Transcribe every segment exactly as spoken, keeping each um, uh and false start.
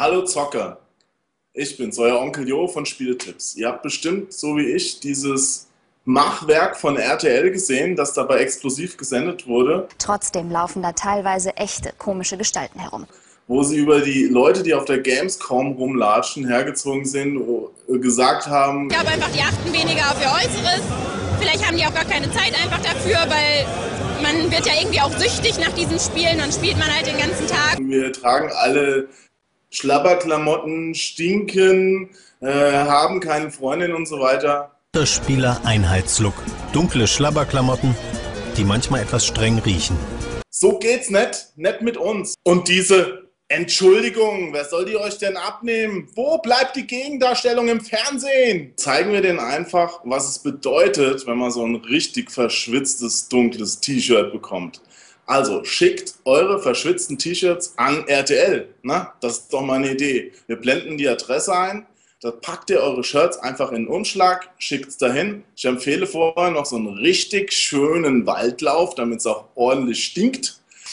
Hallo Zocker, ich bin's, euer Onkel Jo von Spieltipps. Ihr habt bestimmt, so wie ich, dieses Machwerk von R T L gesehen, das dabei explosiv gesendet wurde, Trotzdem laufen da teilweise echte komische Gestalten herum. wo sie über die Leute, die auf der Gamescom rumlatschen, hergezogen sind, gesagt haben, Ich glaube einfach, die achten weniger auf ihr Äußeres. Vielleicht haben die auch gar keine Zeit einfach dafür, weil man wird ja irgendwie auch süchtig nach diesen Spielen. Dann spielt man halt den ganzen Tag. wir tragen alle Schlabberklamotten, stinken, äh, haben keine Freundin und so weiter. Spieler-Einheitslook. Dunkle Schlabberklamotten, die manchmal etwas streng riechen. So geht's nicht, nicht mit uns. Und diese Entschuldigung, wer soll die euch denn abnehmen? Wo bleibt die Gegendarstellung im Fernsehen? Zeigen wir denen einfach, was es bedeutet, wenn man so ein richtig verschwitztes, dunkles T-Shirt bekommt. Also schickt eure verschwitzten T-Shirts an R T L. Na, das ist doch mal eine Idee. Wir blenden die Adresse ein. Da packt ihr eure Shirts einfach in den Umschlag, schickt es dahin. Ich empfehle vorher noch so einen richtig schönen Waldlauf, damit es auch ordentlich stinkt.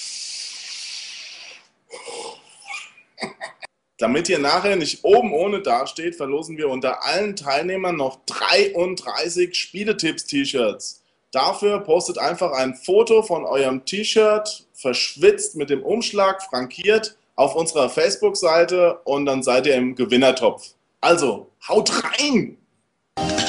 Damit ihr nachher nicht oben ohne dasteht, verlosen wir unter allen Teilnehmern noch dreiunddreißig Spieletipps-T-Shirts. Dafür postet einfach ein Foto von eurem T-Shirt, verschwitzt mit dem Umschlag, frankiert, auf unserer Facebook-Seite und dann seid ihr im Gewinnertopf. Also, haut rein!